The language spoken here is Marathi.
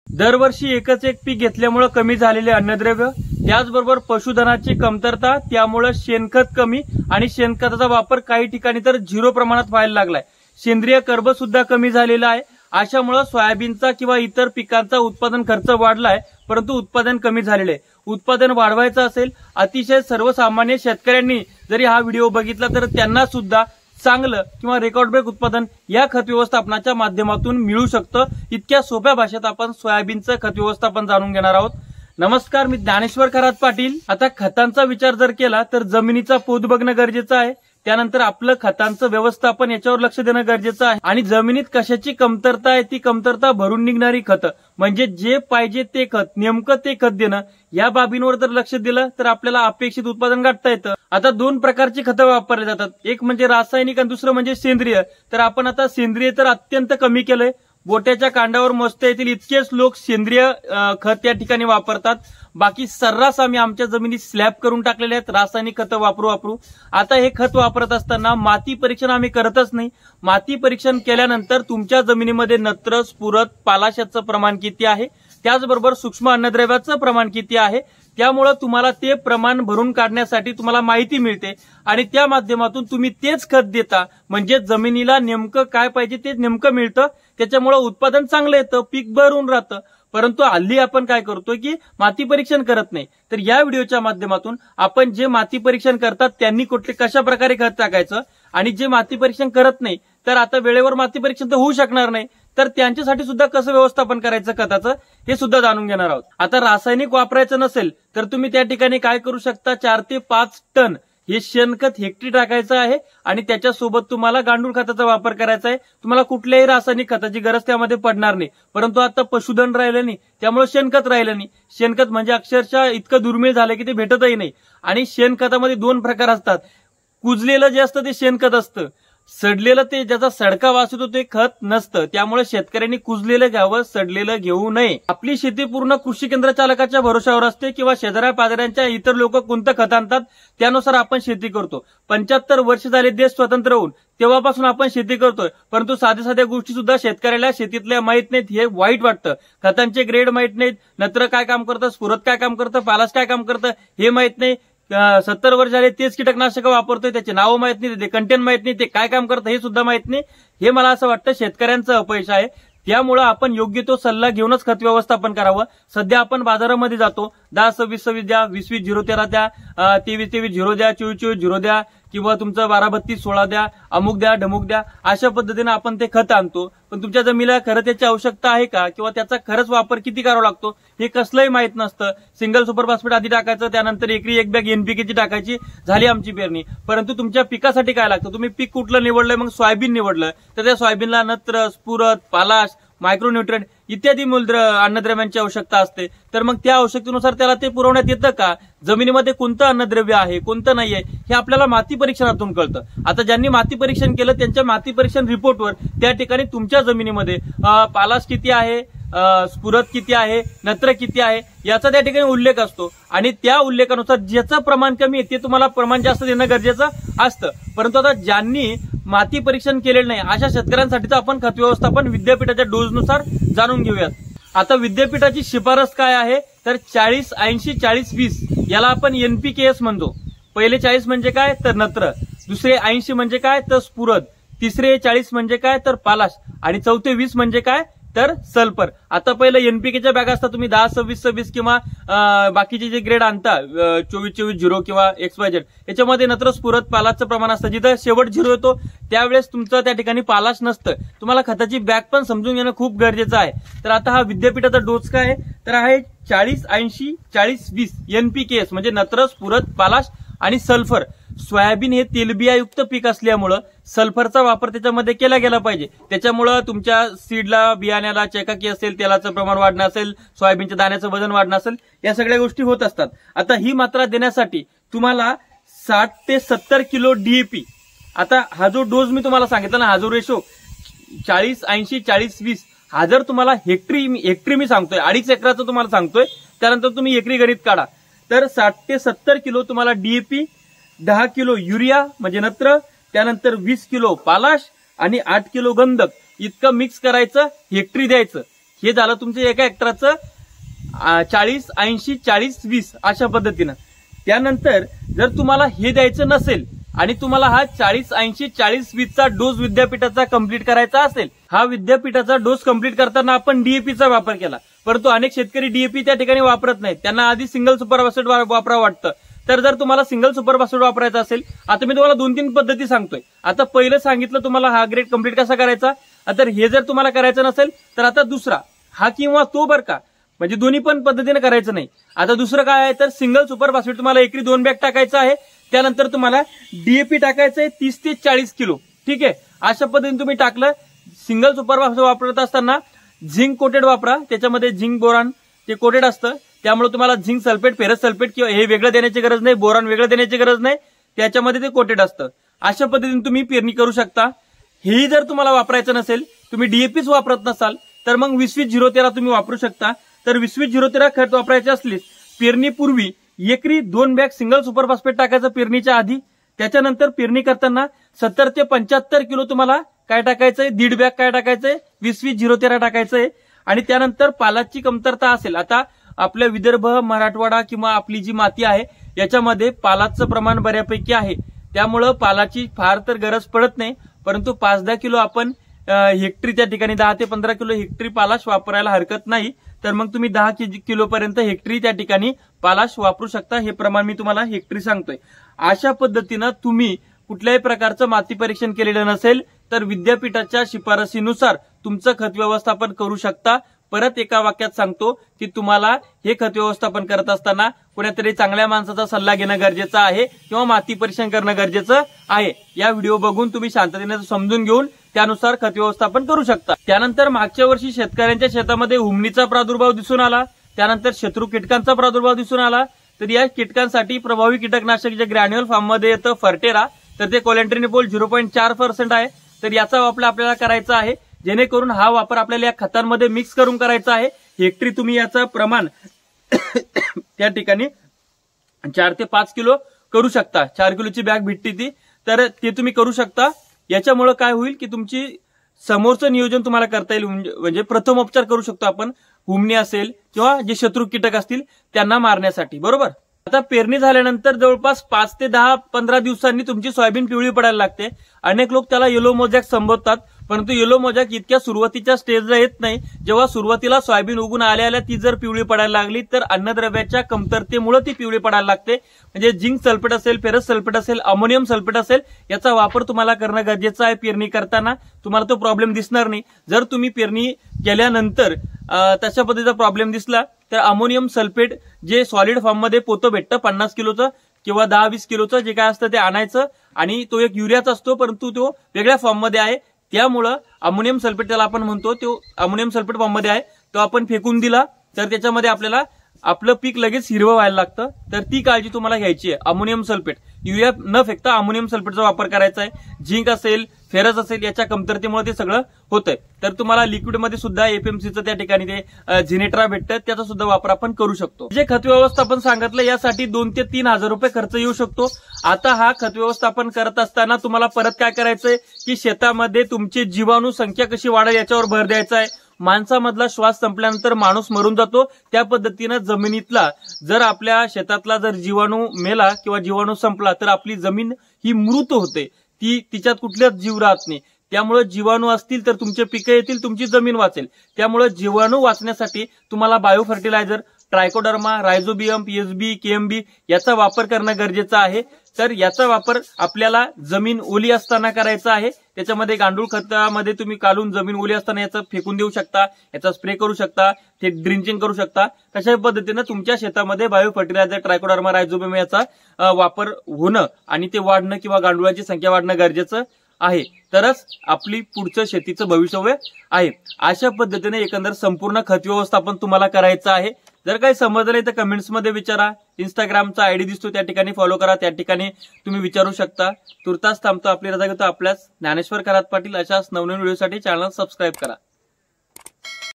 दरवर्षी एकच एक पीक घेतल्यामुळे कमी झालेले अन्नद्रव्य, त्याचबरोबर पशुधनाची कमतरता, त्यामुळे शेणखत कमी आणि शेणखताचा वापर काही ठिकाणी तर 0 प्रमाणात व्हायला लागलाय। सेंद्रिय कर्ब सुद्धा कमी झालेला आहे। अशामुळे सोयाबीनचा किंवा इतर पिकांचा उत्पादन खर्च वाढलाय, परंतु उत्पादन कमी झालेले आहे। उत्पादन वाढवायचं असेल, अतिशय सर्वसामान्य शेतकऱ्यांनी जरी हा व्हिडिओ बघितला तर त्यांना सुद्धा चांगलं किंवा रेकॉर्ड ब्रेक उत्पादन या खत व्यवस्थापनाच्या माध्यमातून मिळू शकतं। इतक्या सोप्या भाषेत आपण सोयाबीनचं खत व्यवस्थापन जाणून घेणार आहोत। नमस्कार, मी ज्ञानेश्वर खरात पाटील। आता खतांचा विचार जर केला तर जमिनीचा पोत बघणं गरजेचं आहे, त्यानंतर आपलं खतांचं व्यवस्थापन याच्यावर लक्ष देणं गरजेचं आहे आणि जमिनीत कशाची कमतरता आहे ती कमतरता भरून निघणारी खतं म्हणजे जे पाहिजे ते खत, नेमकं ते खत देणं, या बाबींवर जर लक्ष दिलं तर आपल्याला अपेक्षित उत्पादन गाठता येतं। आता 2 प्रकारची खतं वापरली जातात, एक म्हणजे रासायनिक आणि दुसरं म्हणजे सेंद्रिय। तर आपण आता सेंद्रिय तर अत्यंत कमी केलंय, बोट्याच्या कांडावर मोजता येतील इतकेच लोक सेंद्रिय खत या ठिकाणी वापरतात। बाकी सर्रास आम्ही आमच्या जमिनी स्लॅब करून टाकलेले आहेत रासायनिक खतं वापरू। आता हे खत वापरत असताना माती परीक्षण आम्ही करतच नाही। माती परीक्षण केल्यानंतर तुमच्या जमिनीमध्ये नत्र, स्फुरद, पालाशाचं प्रमाण किती आहे, त्याचबरोबर सूक्ष्म अन्नद्रव्याचं प्रमाण किती आहे, त्यामुळे तुम्हाला ते प्रमाण भरून काढण्यासाठी तुम्हाला माहिती मिळते आणि त्या माध्यमातून तुम्ही तेच खत देता, म्हणजे जमिनीला नेमकं काय पाहिजे ते नेमकं मिळतं। त्याच्यामुळे उत्पादन चांगलं येतं, पीक भरून राहतं। परंतु हल्ली आपण काय करतोय की माती परीक्षण करत नाही। तर या व्हिडिओच्या माध्यमातून आपण जे माती परीक्षण करतात त्यांनी कशा प्रकारे खत टाकायचं आणि जे माती परीक्षण करत नाही तर आता वेळेवर माती परीक्षण तर होऊ शकणार नाही, तर त्यांच्यासाठी सुद्धा कसं व्यवस्थापन करायचं खताचं हे सुद्धा जाणून घेणार आहोत। आता रासायनिक वापरायचं नसेल तर तुम्ही त्या ठिकाणी काय करू शकता, 4 ते 5 टन हे शेणखत हेक्टरी टाकायचं आहे आणि त्याच्यासोबत तुम्हाला गांडूळ खताचा वापर करायचा आहे। तुम्हाला कुठल्याही रासायनिक खताची गरज त्यामध्ये पडणार नाही। परंतु आता पशुधन राहिलं नाही, त्यामुळे शेणखत राहिलं नाही। शेणखत म्हणजे अक्षरशः इतकं दुर्मिळ झालं की ते भेटतही नाही। आणि शेणखतामध्ये 2 प्रकार असतात, कुजलेलं जे असतं ते शेणखत असतं, सडलेलं ते ज्याचा सडका वास येतो ते खत नसतं। त्यामुळे शेतकऱ्यांनी कुजलेलं घ्यावं, सडलेलं घेऊ नये। आपली शेती पूर्ण कृषी केंद्र चालकाच्या भरोशावर असते किंवा शेजाऱ्या पाजाऱ्यांच्या इतर लोक कोणतं खत आणतात त्यानुसार आपण शेती करतो। 75 वर्ष झाले देश स्वतंत्र होऊन, तेव्हापासून आपण शेती करतोय, परंतु साध्या गोष्टी सुद्धा शेतकऱ्याला शेतीतल्या माहित नाहीत, हे वाईट वाटतं। खतांचे ग्रेड माहित नाहीत, नत्र काय काम करतं, स्फुरद काय काम करतं, पालाश काय काम करतं हे माहित नाही। 70 वर्ष झाले तेच कीटकनाशक वापरतोय, त्याचे नावं माहित नाही, ते कंटेंट माहित नाही, ते काय काम करतं हे सुद्धा माहित नाही। हे मला असं वाटतं शेतकऱ्यांचं अपयश आहे। त्यामुळे आपण योग्य तो सल्ला घेऊनच खत व्यवस्थापन करावं। सध्या आपण बाजारामध्ये जातो, 10-26-26 द्या, 20-20-0-13 द्या, 23-23-0 द्या, 24-24-0 द्या किंवा तुमचं 12-32-16 द्या, अमुक द्या, ढमुक द्या, अशा पद्धतीने आपण ते खत आणतो। पण तुमच्या जमिनीला खरं त्याची आवश्यकता आहे का किंवा त्याचा खरंच वापर किती करावा लागतो हे कसलंही माहित नसतं। सिंगल सुपर फॉस्फेट आधी टाकायचं, त्यानंतर एकरी 1 बॅग NPK ची टाकायची, झाली आमची पेरणी। परंतु तुमच्या पिकासाठी काय लागतं, तुम्ही पीक कुठलं निवडलंय, मग सोयाबीन निवडलं तर त्या सोयाबीनला नत्र, स्फुरद, पालाश, मायक्रोन्यूट्रिएंट इत्यादी अन्नद्रव्यांची आवश्यकता असते। तर मग त्या आवश्यकतेनुसार त्याला ते पुरवण्यात येतं का, जमिनीमध्ये कोणतं अन्नद्रव्य आहे कोणतं नाहीये हे आपल्याला माती परीक्षणातून कळतं। आता ज्यांनी माती परीक्षण केलं त्यांच्या माती परीक्षण रिपोर्टवर त्या ठिकाणी तुमच्या जमिनीमध्ये पालाश किती आहे, स्फुरद किती आहे, नत्र किती आहे याचा त्या ठिकाणी उल्लेख असतो आणि त्या उल्लेखानुसार ज्याचं प्रमाण कमी आहे ते तुम्हाला प्रमाण जास्त देणं गरजेचं असतं। परंतु आता ज्यांनी माती परीक्षण केलेलं नाही अशा शेतकऱ्यांसाठीच आपण खत व्यवस्थापन विद्यापीठाच्या डोजनुसार जाणून घेऊयात। आता विद्यापीठाची शिफारस काय आहे तर 40-80-40-20 याला आपण NPKS म्हणतो। पहिले 40 म्हणजे काय तर नत्र, दुसरे 80 म्हणजे काय तर स्फुरद, तिसरे 40 म्हणजे काय तर पालाश आणि चौथे 20 म्हणजे काय तर सल्फर। आता पहिलं NPKच्या बॅग असतात, तुम्ही 10-26-26 किंवा बाकीचे जे ग्रेड आणता 24-24-0 किंवा XYZ याच्यामध्ये नत्र, स्फुरद, पालाशचं प्रमाण असतं। जिथं शेवट 0 येतो त्यावेळेस तुमचं त्या ठिकाणी पालाश नसतं। तुम्हाला खताची बॅग पण समजून घेणं खूप गरजेचं आहे। तर आता हा विद्यापीठाचा डोस काय आहे तर आहे 40-80-40-20 NPKS म्हणजे नत्र, स्फुरद, पालाश आणि सल्फर। सोयाबीन हे तेलबियायुक्त पीक असल्यामुळं सल्फरचा वापर त्याच्यामध्ये केला गेला पाहिजे। त्याच्यामुळं तुमच्या सीडला, बियाण्याला चेकाकी असेल, तेलाचं प्रमाण वाढणं असेल, सोयाबीनच्या दाण्याचं वजन वाढणं असेल, या सगळ्या गोष्टी होत असतात। आता ही मात्रा देण्यासाठी तुम्हाला 60 ते 70 किलो DAP, आता हा जो डोस मी तुम्हाला सांगितला ना, हा जो रेशो 40-80-40-20 हा जर तुम्हाला हेक्टरी मी सांगतोय, 2.5 एकराचं तुम्हाला सांगतोय, त्यानंतर तुम्ही एकरी गणित काढा तर 60 ते 70 किलो तुम्हाला DAP, 10 किलो युरिया म्हणजे नत्र, त्यानंतर 20 किलो पालाश आणि 8 किलो गंधक इतकं मिक्स करायचं, हेक्टरी द्यायचं। हे झालं तुमचं एका हेक्टरचं 40, 80, 40, 20 अशा पद्धतीनं. त्यानंतर जर तुम्हाला हे द्यायचं नसेल आणि तुम्हाला हा 40, 80, 40, 20चा डोस विद्यापीठाचा कंप्लीट करायचा असेल, हा विद्यापीठाचा डोस कंप्लीट करताना आपण डीएपीचा वापर केला, परंतु अनेक शेतकरी डीएपी त्या ठिकाणी वापरत नाहीत. त्यांना आधी सिंगल सुपर फॉस्फेट वापरावं वाटतं. तर जर तुम्हाला सिंगल सुपर फॉस्फेट वापरायचा असेल, आता मी तुम्हाला 2-3 पद्धती सांगतोय. आता पहिलं सांगितलं तुम्हाला हा ग्रेड कंप्लीट कसा करायचा. तर हे जर तुम्हाला करायचं नसेल तर आता दुसरा हा किंवा तो बरं का, म्हणजे दोन्ही पण पद्धतीने करायचं नाही. आता दुसरं काय आहे तर सिंगल सुपर फॉस्फेट तुम्हाला एकरी 2 बॅग टाकायचं आहे. त्यानंतर तुम्हाला डीएपी टाकायचं आहे 30 ते 40 किलो. ठीक आहे, अशा पद्धतीने तुम्ही टाकलं. सिंगल सुपर फॉस्फेट वापरत असताना झिंक कोटेड वापरा, त्याच्यामध्ये झिंक बोरान ते कोटेड असतं, त्यामुळे तुम्हाला झिंक सल्फेट, फेरस सल्फेट किंवा हे वेगळं देण्याची गरज नाही, बोरान वेगळं देण्याची गरज नाही, त्याच्यामध्ये ते कोटेड असतं. अशा पद्धतीने तुम्ही पेरणी करू शकता. हेही जर तुम्हाला वापरायचं नसेल, तुम्ही डीएपीच वापरत नसाल तर मग 20-20-013 तुम्ही वापरू शकता. तर 20-20-013 खत वापरायचे असलीस पेरणीपूर्वी एकरी 2 बॅग सिंगल सुपर फॉस्फेट टाकायचं पेरणीच्या आधी. त्याच्यानंतर पेरणी करताना 70 ते 75 किलो तुम्हाला काय टाकायचंय, 1.5 बॅग काय टाकायचंय, 20-20-013 टाकायचंय. आणि त्यानंतर पालाची कमतरता असेल, आता आपल्या विदर्भ, मराठवाडा किंवा आपली जी माती आहे याच्यामध्ये पालाचं प्रमाण बऱ्यापैकी आहे, त्यामुळं पालाची फार तर गरज पडत नाही, परंतु 5-10 किलो आपण हेक्टरी त्या ठिकाणी 10 ते 15 किलो हेक्टरी पालाश वापरायला हरकत नाही. तर मग तुम्ही 10 किलो पर्यंत हेक्टरी त्या ठिकाणी पालाश वापरू शकता. हे प्रमाण मी तुम्हाला हेक्टरी सांगतोय. अशा पद्धतीनं तुम्ही कुठल्याही प्रकारचं माती परीक्षण केलेलं नसेल तर विद्यापीठाच्या शिफारसीनुसार तुमचं खत व्यवस्थापन करू शकता. परत एका वाक्यात सांगतो की तुम्हाला हे खत व्यवस्थापन करत असताना कुणीतरी चांगल्या माणसाचा सल्ला घेणं गरजेचं आहे किंवा माती परीक्षण करणं गरजेचं आहे. या व्हिडिओ बघून तुम्ही शांततेने समजून घेऊन त्यानुसार खत व्यवस्थापन करू शकता. त्यानंतर मागच्या वर्षी शेतकऱ्यांच्या शेतामध्ये हुमणीचा प्रादुर्भाव दिसून आला, त्यानंतर शत्रू कीटकांचा प्रादुर्भाव दिसून आला. तर या कीटकांसाठी प्रभावी कीटकनाशक जे ग्रॅन्युअल फॉर्म मध्ये येतं फर्टेरा, तर ते कोलेंट्रिनिपोल 0.4% आहे. तर याचा वापर आपल्याला करायचा आहे, जेणेकरून हा वापर आपल्याला या खतांमध्ये मिक्स करून करायचा आहे. हेक्टरी तुम्ही याचं प्रमाण त्या ठिकाणी 4 ते 5 किलो करू शकता. 4 किलोची बॅग भेटते ती, तर ते तुम्ही करू शकता. याच्यामुळे काय होईल की तुमची समोरचं नियोजन तुम्हाला करता येईल, म्हणजे प्रथम उपचार करू शकतो आपण हुमणी असेल किंवा जे शत्रू कीटक असतील त्यांना मारण्यासाठी. बरोबर. आता पेरणी झाल्यानंतर जवळपास 5 ते 10-15 दिवसांनी तुमची सोयाबीन पिवळी पडायला लागते. अनेक लोक त्याला येलो मोजॅक संबोधतात, परंतु येलो मोजॅक इतक्या सुरुवातीच्या स्टेजला येत नाही. जेव्हा सुरुवातीला सोयाबीन उगून आल्या ती जर पिवळी पडायला लागली तर अन्नद्रव्याच्या कमतरतेमुळे ती पिवळी पडायला लागते. म्हणजे झिंक सल्फेट असेल, फेरस सल्फेट असेल, अमोनियम सल्फेट असेल, याचा वापर तुम्हाला करणं गरजेचं आहे. पेरणी करताना तुम्हाला तो प्रॉब्लेम दिसणार नाही. जर तुम्ही पेरणी केल्यानंतर तशा पद्धतीचा प्रॉब्लेम दिसला तर अमोनियम सल्फेट जे सॉलिड फॉर्म मध्ये पोतं भेटतं 50 किलोचं किंवा 10-20 किलोचं जे काय असतं ते आणायचं, आणि तो एक युरियाचा असतो परंतु तो वेगळ्या फॉर्म मध्ये आहे. त्यामुळं अमोनियम सल्फेट त्याला आपण म्हणतो, तो अमोनियम सल्फेट फॉर्म मध्ये आहे, तो आपण फेकून दिला तर त्याच्यामध्ये आपल्याला आपलं पीक लगेच हिरवं व्हायला लागतं. तर ती काळजी तुम्हाला घ्यायची आहे. अमोनियम सल्फेट युरिया न फेकता अमोनियम सल्फेटचा वापर करायचा आहे. झिंक असेल, फेरस असेल, याच्या कमतरतेमुळे ते सगळं होतंय. तर तुम्हाला लिक्विडमध्ये सुद्धा एपीएमसीचं त्या ठिकाणी ते झिनेट्रा भेटतं, त्याचा सुद्धा वापर आपण करू शकतो. जे खत व्यवस्थापन सांगितलं यासाठी 2 ते 3 हजार रुपये खर्च येऊ शकतो. आता हा खत व्यवस्थापन करत असताना तुम्हाला परत काय करायचंय की शेतामध्ये तुमची जीवाणू संख्या कशी वाढेल याच्यावर भर द्यायचा आहे. माणसामधला श्वास संपल्यानंतर माणूस मरून जातो, त्या पद्धतीनं जमिनीतला जर आपल्या शेतातला जर जीवाणू मेला किंवा जीवाणू संपला तर आपली जमीन ही मृत होते, ती तिच्यात कुठल्याच जीव राहत नाही. त्यामुळे जीवाणू असतील तर तुमचे पिकं येतील, तुमची जमीन वाचेल. त्यामुळे जीवाणू वाचण्यासाठी तुम्हाला bio fertiliser, trichoderma, rhizobium, PSB, KMB याचा वापर करणं गरजेचं आहे. तर याचा वापर आपल्याला जमीन ओली असताना करायचा आहे. त्याच्यामध्ये गांडूळ खतामध्ये तुम्ही काढून जमीन ओली असताना याचं फेकून देऊ शकता, याचा स्प्रे करू शकता, ते ड्रिंचिंग करू शकता. तशा पद्धतीनं तुमच्या शेतामध्ये बायो फर्टिलायझर, ट्रायकोडर्मा, रायझोबियम याचा वापर होणं आणि ते वाढणं किंवा गांडुळाची संख्या वाढणं गरजेचं आहे. तरच आपली पुढचं शेतीचं भविष्य आहे. अशा पद्धतीने एकंदर संपूर्ण खत व्यवस्थापन तुम्हाला करायचं आहे. जर काही समजलं नाही तर कमेंट्समध्ये विचारा. इंस्टाग्रामचा आयडी दिसतो त्या ठिकाणी फॉलो करा, त्या ठिकाणी तुम्ही विचारू शकता. तुर्तास थांबतो, आपली रजा घेतो. आपल्याच ज्ञानेश्वर खरात पाटील अशाच नवनवीन व्हिडिओसाठी चॅनल सबस्क्राईब करा.